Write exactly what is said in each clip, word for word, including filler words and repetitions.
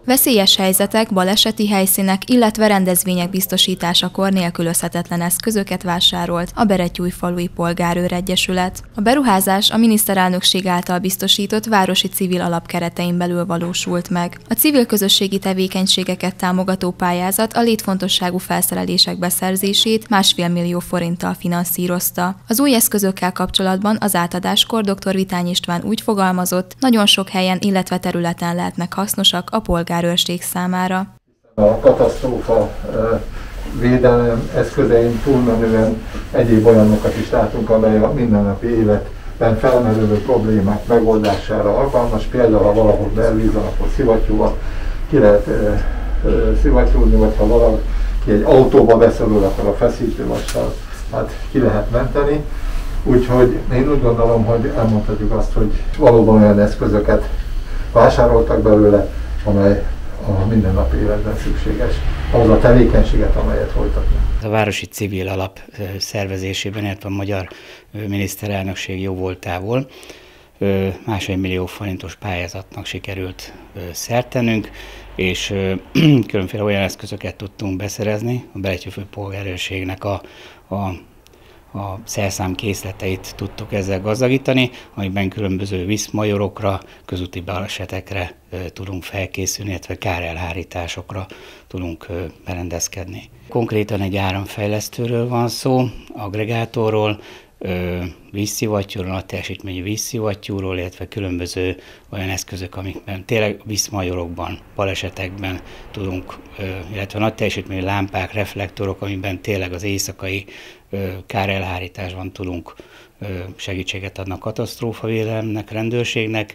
Veszélyes helyzetek, baleseti helyszínek, illetve rendezvények biztosításakor nélkülözhetetlen eszközöket vásárolt a Berettyújfalui Polgárőr Egyesület. A beruházás a miniszterelnökség által biztosított városi civil alap keretein belül valósult meg. A civil közösségi tevékenységeket támogató pályázat a létfontosságú felszerelések beszerzését másfél millió forinttal finanszírozta. Az új eszközökkel kapcsolatban az átadáskor dr. Vitány István úgy fogalmazott, nagyon sok helyen, illetve területen lehetnek hasznosak a polgárőrség számára. A katasztrófa védelem eszközein túlmenően egyéb olyanokat is látunk, amely a mindennapi életben felmerülő problémák megoldására alkalmas. Például, ha valahol belvízan, akkor szivattyúval ki lehet szivattyúzni, vagy ha valaki egy autóba beszorul, akkor a feszítővassal hát ki lehet menteni. Úgyhogy én úgy gondolom, hogy elmondhatjuk azt, hogy valóban olyan eszközöket vásároltak belőle, amely a mindennapi életben szükséges, ahhoz a tevékenységet, amelyet folytatnak. A Városi Civil Alap szervezésében, illetve a magyar miniszterelnökség jóvoltából másfél millió forintos pályázatnak sikerült szert tennünk, és különféle olyan eszközöket tudtunk beszerezni, a Berettyújfalui Polgárőrségnek a, a a szerszám készleteit tudtuk ezzel gazdagítani, amiben különböző vízmajorokra, közúti balesetekre tudunk felkészülni, illetve kárelhárításokra tudunk berendezkedni. Konkrétan egy áramfejlesztőről van szó, aggregátorról, vízszivattyúról, nagy teljesítményű vízszivattyúról, illetve különböző olyan eszközök, amikben tényleg vízmajorokban, balesetekben tudunk, illetve nagy teljesítményű lámpák, reflektorok, amiben tényleg az éjszakai kárelhárításban tudunk segítséget adni a katasztrófavédelemnek, rendőrségnek.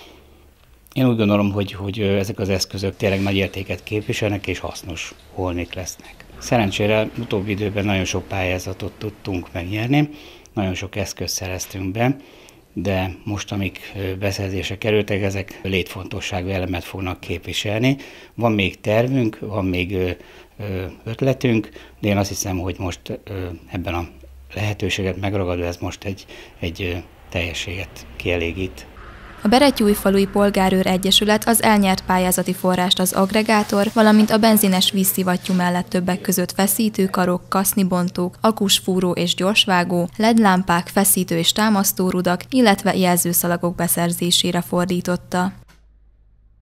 Én úgy gondolom, hogy, hogy ezek az eszközök tényleg nagy értéket képviselnek és hasznos holmik lesznek. Szerencsére utóbbi időben nagyon sok pályázatot tudtunk megnyerni, nagyon sok eszközt szereztünk be, de most, amik beszerzésre kerültek, ezek létfontosságú elemet fognak képviselni. Van még tervünk, van még ötletünk, de én azt hiszem, hogy most ebben a lehetőséget megragadva ez most egy, egy teljességet kielégít. A Berettyújfalui Polgárőr Egyesület az elnyert pályázati forrást az aggregátor, valamint a benzines vízszivattyú mellett többek között feszítőkarok, kasznibontók, akusfúró és gyorsvágó, el é dé lámpák, feszítő és támasztórudak, illetve jelzőszalagok beszerzésére fordította.